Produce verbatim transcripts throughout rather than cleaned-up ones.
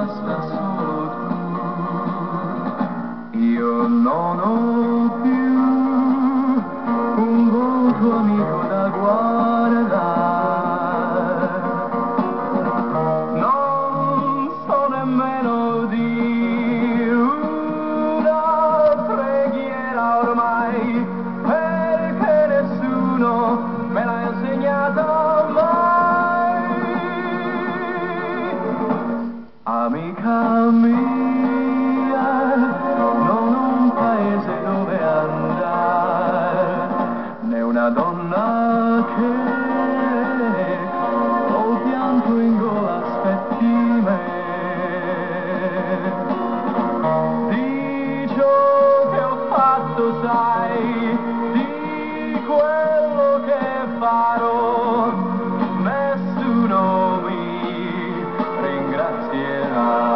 basta solo tu. Io non ho più un volto amico da guardare, non so nemmeno di una preghiera ormai, perché nessuno me l'ha insegnata mai. Amica mia, non ho un paese dove andare, né una donna che col pianto in gola aspetti me. Di ciò che ho fatto sai, di quello che farò, nessuno mi ringrazierà.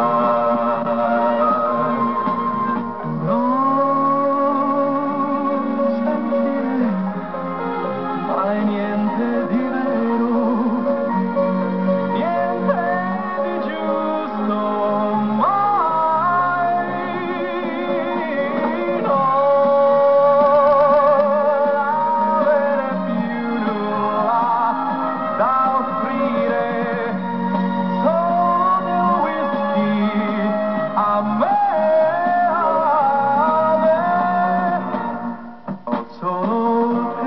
Niente di vero, niente di giusto, mai, non avere più nulla da offrire, solo del whisky a me, a me, ho solo te.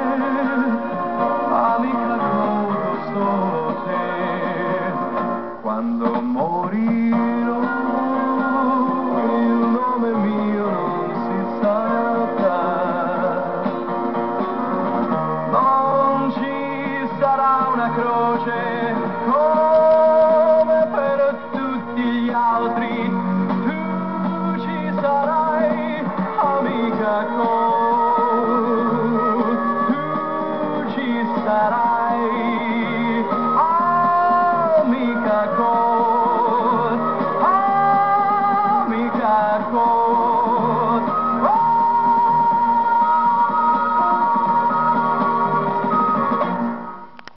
Quando morirò il nome mio non si saprà, non ci sarà una croce.